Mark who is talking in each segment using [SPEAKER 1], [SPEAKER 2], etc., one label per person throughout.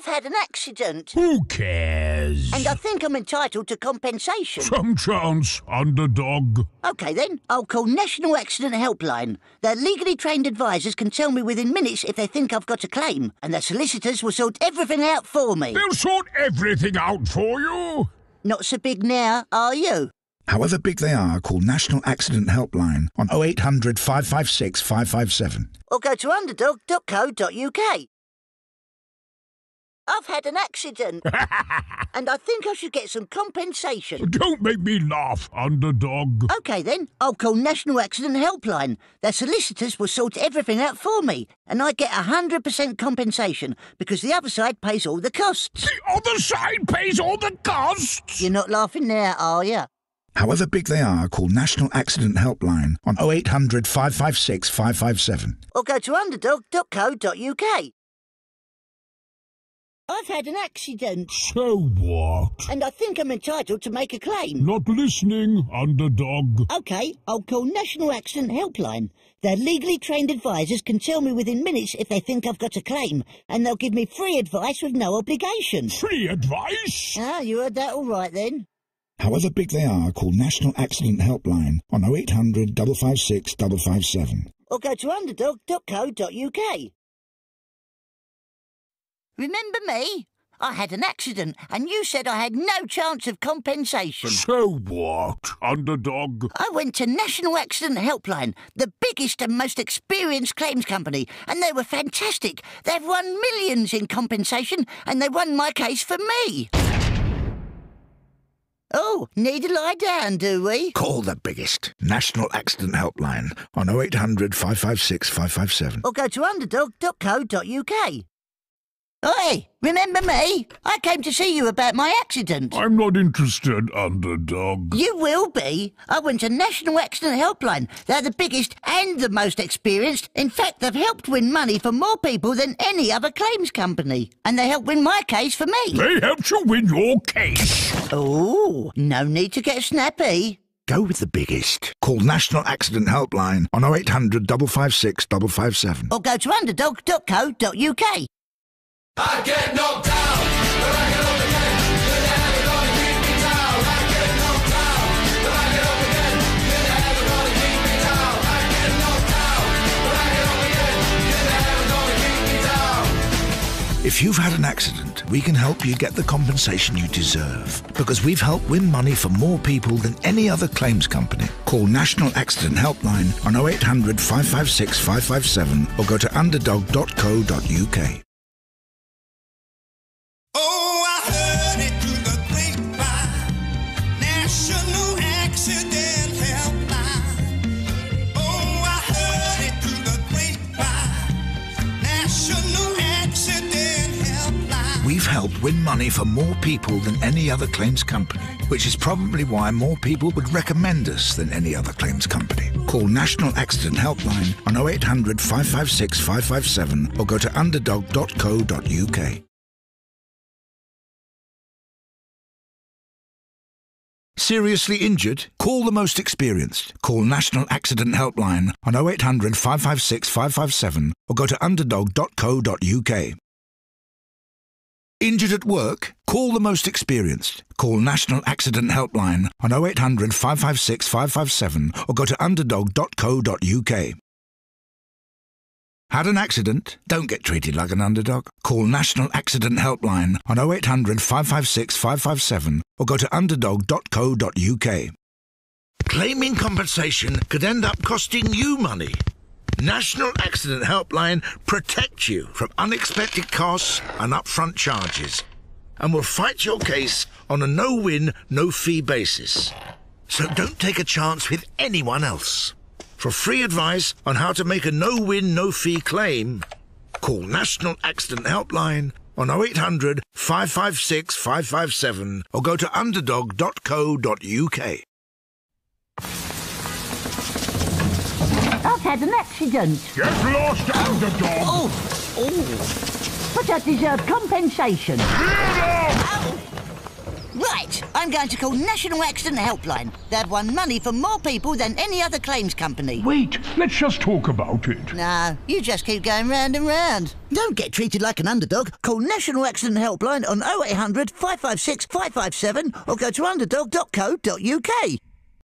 [SPEAKER 1] I've had an accident.
[SPEAKER 2] Who cares?
[SPEAKER 1] And I think I'm entitled to compensation.
[SPEAKER 2] Some chance, underdog.
[SPEAKER 1] OK then, I'll call National Accident Helpline. Their legally trained advisors can tell me within minutes if they think I've got a claim, and their solicitors will sort everything out for me.
[SPEAKER 2] They'll sort everything out for you.
[SPEAKER 1] Not so big now, are you?
[SPEAKER 3] However big they are, call National Accident Helpline on 0800 556 557.
[SPEAKER 1] Or go to underdog.co.uk. I've had an accident. And I think I should get some compensation.
[SPEAKER 2] Don't make me laugh, underdog.
[SPEAKER 1] OK then, I'll call National Accident Helpline. Their solicitors will sort everything out for me, and I get 100% compensation because the other side pays all the costs.
[SPEAKER 2] The other side pays all the costs?
[SPEAKER 1] You're not laughing now, are you?
[SPEAKER 3] However big they are, call National Accident Helpline on 0800 556 557.
[SPEAKER 1] Or go to underdog.co.uk. I've had an accident.
[SPEAKER 2] So what?
[SPEAKER 1] And I think I'm entitled to make a claim.
[SPEAKER 2] Not listening, underdog.
[SPEAKER 1] OK, I'll call National Accident Helpline. Their legally trained advisors can tell me within minutes if they think I've got a claim, and they'll give me free advice with no obligation.
[SPEAKER 2] Free advice?
[SPEAKER 1] Ah, you heard that all right then.
[SPEAKER 3] However big they are, call National Accident Helpline on 0800 556 557.
[SPEAKER 1] Or go to underdog.co.uk. Remember me? I had an accident, and you said I had no chance of compensation.
[SPEAKER 2] So what, underdog?
[SPEAKER 1] I went to National Accident Helpline, the biggest and most experienced claims company, and they were fantastic. They've won millions in compensation, and they won my case for me. Oh, need to lie down, do we?
[SPEAKER 3] Call the biggest National Accident Helpline on 0800 556 557.
[SPEAKER 1] Or go to underdog.co.uk. Oi, remember me? I came to see you about my accident.
[SPEAKER 2] I'm not interested, underdog.
[SPEAKER 1] You will be. I went to National Accident Helpline. They're the biggest and the most experienced. In fact, they've helped win money for more people than any other claims company. And they helped win my case for me.
[SPEAKER 2] They helped you win your case.
[SPEAKER 1] Oh, no need to get snappy.
[SPEAKER 3] Go with the biggest. Call National Accident Helpline on 0800 556 557.
[SPEAKER 1] Or go to underdog.co.uk.
[SPEAKER 4] I get knocked down, but I get up again. You're never gonna keep me down. I get knocked down, but I get up again. You're never gonna keep me down. I get knocked down, but I get up again. You're never gonna keep me down.
[SPEAKER 3] If you've had an accident, we can help you get the compensation you deserve. Because we've helped win money for more people than any other claims company. Call National Accident Helpline on 0800 556 557 or go to underdog.co.uk.
[SPEAKER 5] Oh, I heard it through the grapevine, National Accident Helpline. Oh, I heard it through the grapevine, National Accident Helpline.
[SPEAKER 3] We've helped win money for more people than any other claims company, which is probably why more people would recommend us than any other claims company. Call National Accident Helpline on 0800 556 557 or go to underdog.co.uk. Seriously injured? Call the most experienced. Call National Accident Helpline on 0800 556 557 or go to underdog.co.uk. Injured at work? Call the most experienced. Call National Accident Helpline on 0800 556 557 or go to underdog.co.uk. Had an accident? Don't get treated like an underdog. Call National Accident Helpline on 0800 556 557 or go to underdog.co.uk. Claiming compensation could end up costing you money. National Accident Helpline protects you from unexpected costs and upfront charges and will fight your case on a no-win, no-fee basis. So don't take a chance with anyone else. For free advice on how to make a no-win, no-fee claim, call National Accident Helpline on 0800 556 557 or go to underdog.co.uk.
[SPEAKER 1] I've had an accident.
[SPEAKER 2] Get lost, underdog.
[SPEAKER 1] But I deserve compensation.
[SPEAKER 2] Get up!
[SPEAKER 1] Well, Right, I'm going to call National Accident Helpline. They've won money for more people than any other claims company.
[SPEAKER 2] Wait, let's just talk about it.
[SPEAKER 1] No, you just keep going round and round. Don't get treated like an underdog. Call National Accident Helpline on 0800 556 557 or go to underdog.co.uk.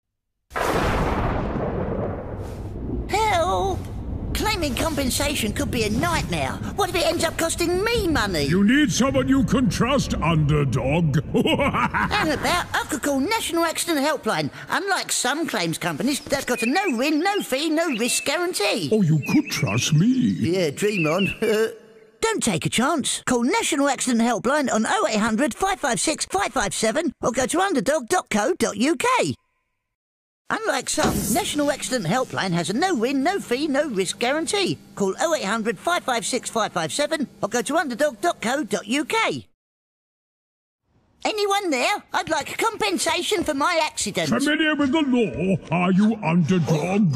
[SPEAKER 1] Help! Claiming compensation could be a nightmare. What if it ends up costing me money?
[SPEAKER 2] You need someone you can trust, underdog.
[SPEAKER 1] How about I could call National Accident Helpline? Unlike some claims companies, they've got a no-win, no-fee, no-risk guarantee.
[SPEAKER 2] Oh, you could trust me.
[SPEAKER 1] Yeah, dream on. Don't take a chance. Call National Accident Helpline on 0800 556 557 or go to underdog.co.uk. Unlike some, National Accident Helpline has a no-win, no-fee, no-risk guarantee. Call 0800 556 557 or go to underdog.co.uk. Anyone there? I'd like compensation for my accident.
[SPEAKER 2] Familiar with the law, are you, underdog?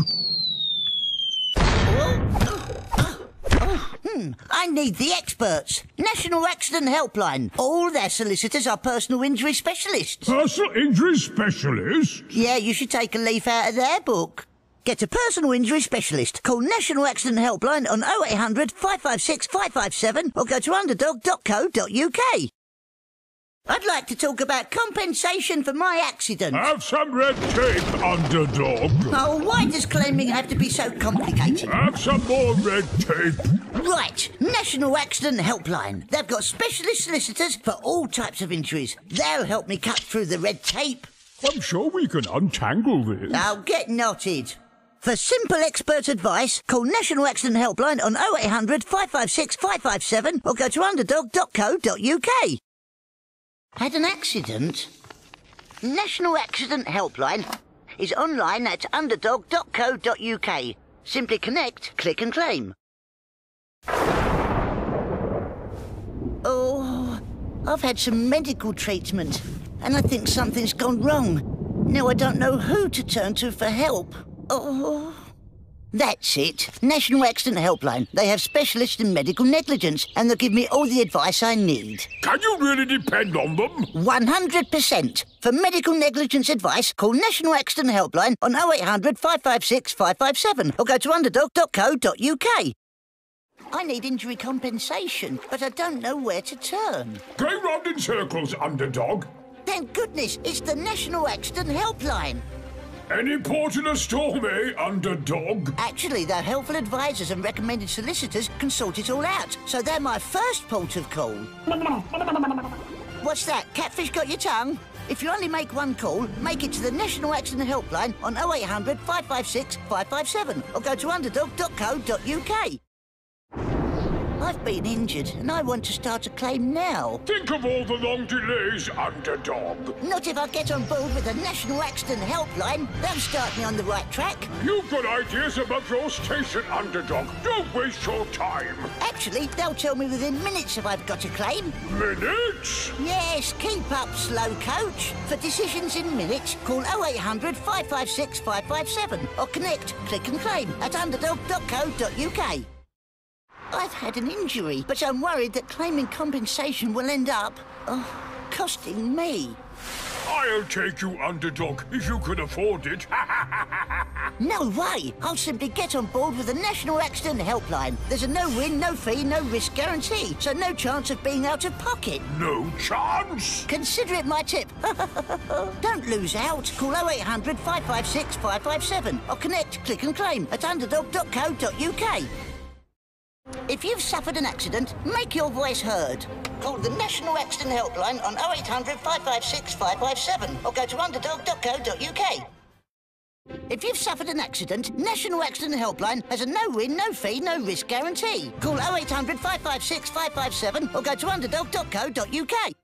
[SPEAKER 1] I need the experts. National Accident Helpline. All their solicitors are personal injury specialists.
[SPEAKER 2] Personal injury specialist?
[SPEAKER 1] Yeah, you should take a leaf out of their book. Get a personal injury specialist. Call National Accident Helpline on 0800 556 557 or go to underdog.co.uk. I'd like to talk about compensation for my accident.
[SPEAKER 2] Have some red tape, underdog.
[SPEAKER 1] Oh, why does claiming have to be so complicated?
[SPEAKER 2] Have some more red tape.
[SPEAKER 1] Right, National Accident Helpline. They've got specialist solicitors for all types of injuries. They'll help me cut through the red tape.
[SPEAKER 2] I'm sure we can untangle this.
[SPEAKER 1] Now get knotted. For simple expert advice, call National Accident Helpline on 0800 556 557 or go to underdog.co.uk. Had an accident? National Accident Helpline is online at underdog.co.uk. Simply connect, click and claim. Oh, I've had some medical treatment and I think something's gone wrong. Now I don't know who to turn to for help. Oh, that's it. National Accident Helpline. They have specialists in medical negligence and they'll give me all the advice I need.
[SPEAKER 2] Can you really depend on them?
[SPEAKER 1] 100%. For medical negligence advice, call National Accident Helpline on 0800 556 557 or go to underdog.co.uk. I need injury compensation, but I don't know where to turn.
[SPEAKER 2] Go round in circles, underdog.
[SPEAKER 1] Thank goodness, it's the National Accident Helpline.
[SPEAKER 2] Any port in a storm, eh, underdog?
[SPEAKER 1] Actually, their helpful advisors and recommended solicitors can sort it all out, so they're my first port of call. What's that? Catfish got your tongue? If you only make one call, make it to the National Accident Helpline on 0800 556 557 or go to underdog.co.uk. I've been injured and I want to start a claim now.
[SPEAKER 2] Think of all the long delays, underdog.
[SPEAKER 1] Not if I get on board with the National Accident Helpline. They'll start me on the right track.
[SPEAKER 2] You've got ideas above your station, underdog. Don't waste your time.
[SPEAKER 1] Actually, they'll tell me within minutes if I've got a claim.
[SPEAKER 2] Minutes?
[SPEAKER 1] Yes, keep up, slow coach. For decisions in minutes, call 0800 556 557 or connect, click and claim at underdog.co.uk. I've had an injury, but I'm worried that claiming compensation will end up costing me.
[SPEAKER 2] I'll take you, underdog, if you can afford it.
[SPEAKER 1] No way! I'll simply get on board with the National Accident Helpline. There's a no-win, no-fee, no-risk guarantee, so no chance of being out of pocket.
[SPEAKER 2] No chance?
[SPEAKER 1] Consider it my tip. Don't lose out. Call 0800 556 557 or connect, click and claim at underdog.co.uk. If you've suffered an accident, make your voice heard. Call the National Accident Helpline on 0800 556 557 or go to underdog.co.uk. If you've suffered an accident, National Accident Helpline has a no-win, no-fee, no-risk guarantee. Call 0800 556 557 or go to underdog.co.uk.